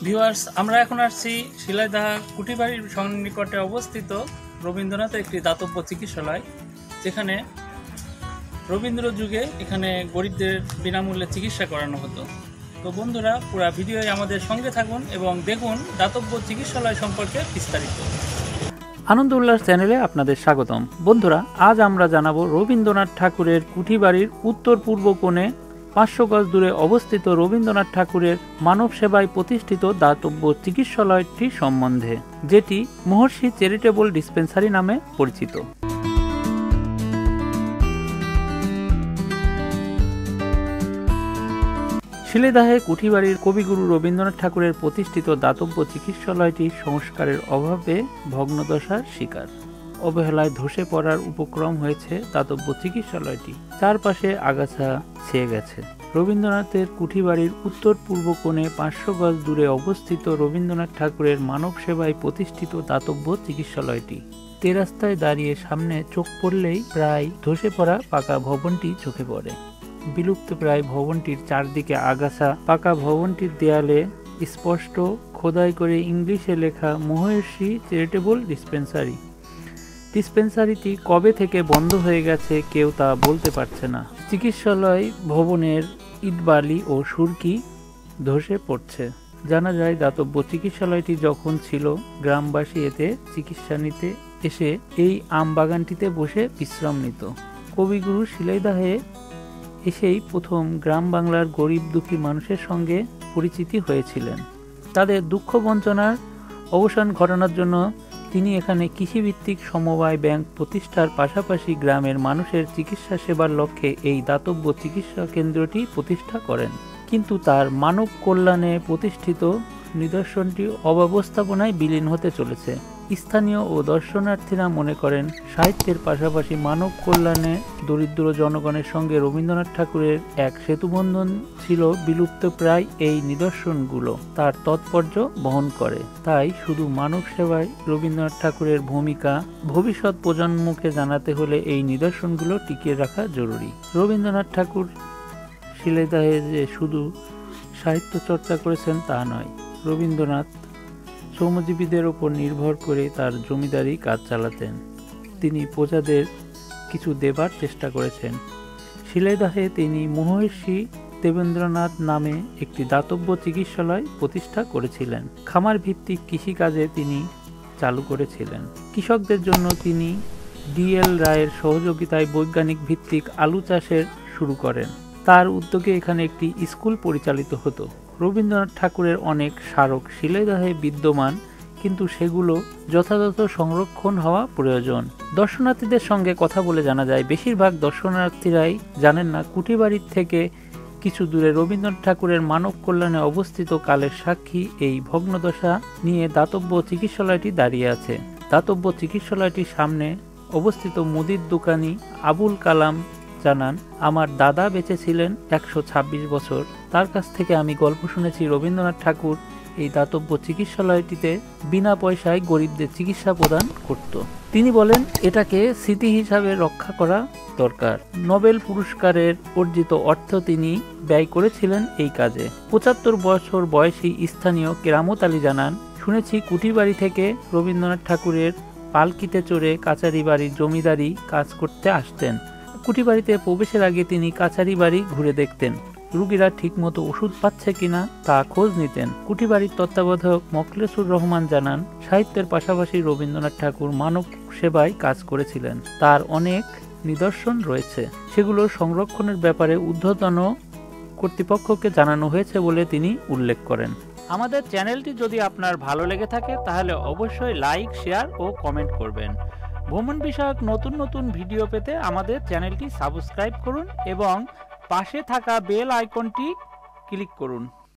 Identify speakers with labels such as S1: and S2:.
S1: Viewers, আমরা এখন আসছি শিলাইদহ কুঠিবাড়ির সন্নিকটে অবস্থিত রবীন্দ্রনাথের একটি দাতব্য চিকিৎসালয়, যেখানে রবীন্দ্র যুগে এখানে গরিবদের বিনামূল্যে চিকিৎসা করানো হতো। তো বন্ধুরা, পুরো ভিডিওয় আমাদের সঙ্গে থাকুন এবং দেখুন দাতব্য চিকিৎসালয় সম্পর্কে বিস্তারিত।
S2: আনন্দ উল্লাস চ্যানেলে আপনাদের স্বাগতম। বন্ধুরা, আজ আমরা জানাবো রবীন্দ্রনাথ ঠাকুরের কুঠিবাড়ির উত্তর পূর্ব কোণে 500 গজ দূরে অবস্থিত রবীন্দ্রনাথ ঠাকুরের মানব সেবায় প্রতিষ্ঠিত দাতব্য চিকিৎসালয়টি সম্বন্ধে, যেটি মহর্ষি চ্যারিটেবল ডিসপেন্সারি নামে পরিচিত। শিলাইদহে কুঠিবাড়ির কবিগুরু রবীন্দ্রনাথ ঠাকুরের প্রতিষ্ঠিত দাতব্য চিকিৎসালয়টি সংস্কারের অভাবে ভগ্নদশার শিকার। অবহেলায় ধসে পড়ার উপক্রম হয়েছে দাতব্য চিকিৎসালয়টি। চারপাশে আগাছা ছেয়ে গেছে। রবীন্দ্রনাথের কুঠিবাড়ির উত্তর পূর্ব কোণে 500 গজ দূরে অবস্থিত রবীন্দ্রনাথ ঠাকুরের মানব সেবায় প্রতিষ্ঠিত দাতব্য চিকিৎসালয়টি। তেরাস্তায় দাঁড়িয়ে সামনে চোখ পড়লেই প্রায় ধসে পড়া পাকা ভবনটি চোখে পড়ে। বিলুপ্ত প্রায় ভবনটির চারদিকে আগাছা। পাকা ভবনটির দেয়ালে স্পষ্ট খোদাই করে ইংলিশে লেখা মহর্ষি চ্যারিটেবল ডিসপেন্সারি। ডিসপেন্সারিটি কবে থেকে বন্ধ হয়ে গেছে কেউ তা বলতে পারছে না। চিকিৎসালয় ভবনের ইটবালি ও সুরকি ধসে পড়ছে। জানা যায়, দাতব্য চিকিৎসালয়টি যখন ছিল, গ্রামবাসী এতে চিকিৎসা নিতে এসে এই আম বাগানটিতে বসে বিশ্রাম নিত। কবিগুরু শিলাইদহে এসেই প্রথম গ্রাম বাংলার গরিব দুঃখী মানুষের সঙ্গে পরিচিতি হয়েছিলেন। তাদের দুঃখ বঞ্চনার অবসান ঘটানোর জন্য তিনি এখানে কৃষিভিত্তিক সমবায় ব্যাংক প্রতিষ্ঠার পাশাপাশি গ্রামের মানুষের চিকিৎসা সেবার লক্ষ্যে এই দাতব্য চিকিৎসা কেন্দ্রটি প্রতিষ্ঠা করেন। কিন্তু তার মানব কল্যাণে প্রতিষ্ঠিত নিদর্শনটি অব্যবস্থাপনায় বিলীন হতে চলেছে। স্থানীয় ও দর্শনার্থীরা মনে করেন, সাহিত্যের পাশাপাশি মানব কল্যাণে দরিদ্র জনগণের সঙ্গে রবীন্দ্রনাথ ঠাকুরের এক সেতুবন্ধন ছিল। বিলুপ্ত প্রায় এই নিদর্শনগুলো তার তাৎপর্য বহন করে। তাই শুধু মানব সেবায় রবীন্দ্রনাথ ঠাকুরের ভূমিকা ভবিষ্যৎ প্রজন্মকে জানাতে হলে এই নিদর্শনগুলো টিকিয়ে রাখা জরুরি। রবীন্দ্রনাথ ঠাকুর শিলাইদহে যে শুধু সাহিত্য চর্চা করেছেন তা নয়। রবীন্দ্রনাথ শ্রমজীবীদের উপর নির্ভর করে তার জমিদারি কাজ চালাতেন। তিনি প্রজাদের কিছু দেবার চেষ্টা করেছেন। শিলাইদহে তিনি মহর্ষি দেবেন্দ্রনাথ নামে একটি দাতব্য চিকিৎসালয় প্রতিষ্ঠা করেছিলেন। খামার ভিত্তিক কৃষিকাজে তিনি চালু করেছিলেন। কৃষকদের জন্য তিনি ডিএল রায়ের সহযোগিতায় বৈজ্ঞানিক ভিত্তিক আলু চাষের শুরু করেন। তার উদ্যোগে এখানে একটি স্কুল পরিচালিত হতো। রবীন্দ্রনাথ ঠাকুরের অনেক স্মারক শিলাইদহে বিদ্যমান, কিন্তু সেগুলো যথাযথ সংরক্ষণ হওয়া প্রয়োজন। দর্শনার্থীদের সঙ্গে কথা বলে জানা যায়, বেশিরভাগ দর্শনার্থীরাই জানেন না কুঠিবাড়ির থেকে কিছু দূরে রবীন্দ্রনাথ ঠাকুরের মানব কল্যাণে অবস্থিত কালের সাক্ষী এই ভগ্নদশা নিয়ে দাতব্য চিকিৎসালয়টি দাঁড়িয়ে আছে। দাতব্য চিকিৎসালয়টির সামনে অবস্থিত মুদির দোকানি আবুল কালাম জানান, আমার দাদা বেঁচে ছিলেন 126 বছর। তার কাছ থেকে আমি গল্প শুনেছি রবীন্দ্রনাথ ঠাকুর এই দাতব্য চিকিৎসালয়টিতে বিনা পয়সায় গরিবদের চিকিৎসা প্রদান করত। তিনি বলেন, এটাকে স্মৃতি হিসাবে রক্ষা করা দরকার। নোবেল পুরস্কারের অর্জিত অর্থ তিনি ব্যয় করেছিলেন এই কাজে। 75 বছর বয়সী স্থানীয় কেরামত আলী জানান, শুনেছি কুঠিবাড়ি থেকে রবীন্দ্রনাথ ঠাকুরের পালকিতে চড়ে কাচারি বাড়ির জমিদারি কাজ করতে আসতেন। কুঠিবাড়িতে প্রবেশের আগে তিনি কাছারি বাড়ি ঘুরে দেখতেন, রুগীরা ঠিকমতো ওষুধ পাচ্ছে কিনা তা খোঁজ নিতেন। কুঠিবাড়ির তত্ত্বাবধায়ক মোখলেসুর রহমান জানান, সাহিত্যের পাশাপাশি রবীন্দ্রনাথ ঠাকুর মানব সেবায় কাজ করেছিলেন। তার অনেক নিদর্শন রয়েছে, সেগুলো সংরক্ষণের ব্যাপারে ঊর্ধ্বতন কর্তৃপক্ষকে জানানো হয়েছে বলে তিনি উল্লেখ করেন। আমাদের চ্যানেলটি যদি আপনার ভালো লেগে থাকে তাহলে অবশ্যই লাইক, শেয়ার ও কমেন্ট করবেন। ভ্রমণ বিষয়ক নতুন নতুন ভিডিও পেতে আমাদের চ্যানেলটি সাবস্ক্রাইব করুন এবং পাশে থাকা বেল আইকনটি ক্লিক করুন।